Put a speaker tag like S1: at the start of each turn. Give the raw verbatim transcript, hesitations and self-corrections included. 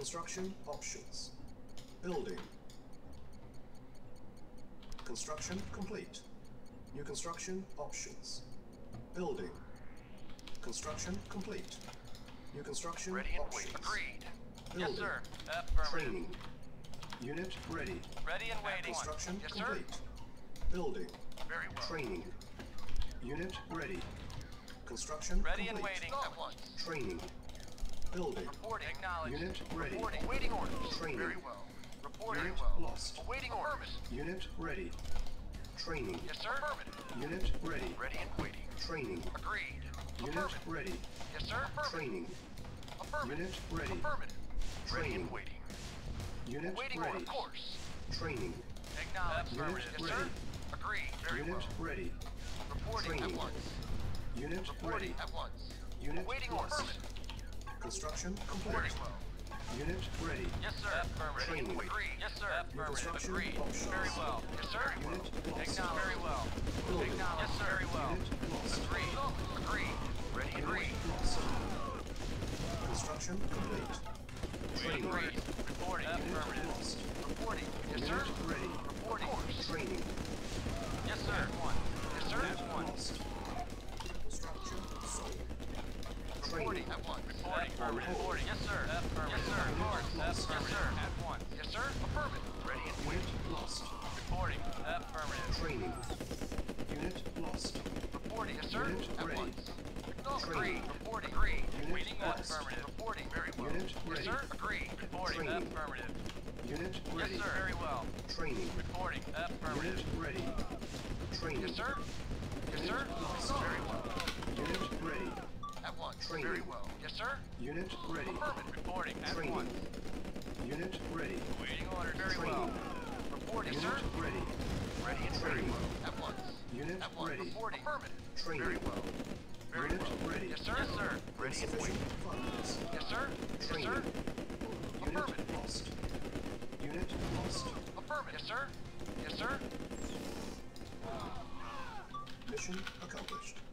S1: construction options. Building. Construction complete. New construction options. Building. Construction complete. New construction
S2: Ready and
S1: options.
S2: waiting. Agreed.
S1: Building.
S2: Yes, sir. Affirmative.
S1: Training. Unit ready.
S2: Ready and waiting.
S1: Construction
S2: Yes,
S1: complete.
S2: sir.
S1: Building.
S2: Very well.
S1: Training. Unit ready. Construction
S2: Ready
S1: complete.
S2: and waiting. At once.
S1: Training. Building.
S2: Reporting. Acknowledged.
S1: Unit ready.
S2: Reporting. Awaiting orders.
S1: Training.
S2: Very well. Reporting.
S1: Unit
S2: Very well.
S1: lost.
S2: Awaiting orders.
S1: Unit ready. Training.
S2: Yes, sir. Affirmative.
S1: Unit ready.
S2: Ready and waiting.
S1: Training.
S2: Agreed.
S1: Unit
S2: Affirmative.
S1: ready.
S2: Yes, sir. Affirmative.
S1: Training.
S2: Affirmative.
S1: Unit ready.
S2: Affirmative. Ready
S1: Training.
S2: and waiting.
S1: Unit
S2: Awaiting
S1: ready.
S2: order. Of course.
S1: Training.
S2: Acknowledged.
S1: Unit
S2: Affirmative. Yes,
S1: ready.
S2: sir. Agreed. Very
S1: Unit
S2: well.
S1: ready.
S2: Reporting
S1: Training.
S2: at once.
S1: Unit
S2: Reporting
S1: ready.
S2: at once.
S1: Unit
S2: Awaiting
S1: lost.
S2: orders.
S1: Construction
S2: Very
S1: complete.
S2: well.
S1: Unit ready.
S2: Yes, sir. Affirmative.
S1: Training.
S2: Agreed. Yes, sir. Affirmative.
S1: construction
S2: Agreed.
S1: options.
S2: Very well. Yes, sir.
S1: Unit lost.
S2: Acknowledged. Very well.
S1: Building.
S2: Acknowledged. Yes, sir. Very well.
S1: Unit lost.
S2: Agreed. Agreed. Ready and agreed.
S1: Unit lost. Construction complete. Training.
S2: Agreed. Reporting.
S1: Unit
S2: Affirmative.
S1: lost.
S2: Reporting. Yes, sir.
S1: Unit ready.
S2: Reporting.
S1: Training.
S2: Yes, sir. One. Yes, sir.
S1: Unit
S2: One.
S1: lost. Structure sold.
S2: Reporting.
S1: Training.
S2: At one. Reporting.
S1: On
S2: Affirmative.
S1: hold.
S2: Reporting. Yes, sir. Affirmative. Yes, sir. Of course.
S1: Lost.
S2: Yes, sir. At one. Yes, sir. Affirmative. Ready and
S1: Unit lost.
S2: reporting. Affirmative.
S1: Training. Unit lost.
S2: Reporting. Yes, sir.
S1: Unit
S2: At
S1: ready.
S2: once. Agreed.
S1: Training.
S2: Reporting. Agreed.
S1: Unit
S2: Waiting.
S1: lost.
S2: Affirmative. Reporting. Very well.
S1: Unit
S2: Yes,
S1: ready.
S2: sir. Agreed. Reporting.
S1: Training.
S2: Affirmative.
S1: Unit ready.
S2: Yes, sir. Very well.
S1: Training.
S2: Reporting. Affirmative.
S1: Unit ready. Training.
S2: Yes, sir. Yes, sir.
S1: Lost.
S2: Very well.
S1: Unit ready.
S2: At once.
S1: Training.
S2: Very well. Yes, sir.
S1: Unit ready.
S2: Affirmative. Reporting. At
S1: Training.
S2: once.
S1: Unit ready.
S2: Waiting order. Very well.
S1: Training.
S2: Reporting,
S1: Unit
S2: sir.
S1: ready.
S2: Ready and very
S1: Training.
S2: well. At once.
S1: Unit
S2: At once.
S1: ready.
S2: Reporting. Affirmative.
S1: Training.
S2: Very well. Very
S1: Unit
S2: well.
S1: ready.
S2: Yes, sir. Yes, sir. Ready and
S1: Insufficient
S2: waiting.
S1: funds.
S2: Yes, sir. Yes,
S1: Training.
S2: sir.
S1: Unit
S2: Affirmative.
S1: lost. Unit lost.
S2: Affirmative. Yes, sir. Yes, sir.
S1: Mission accomplished.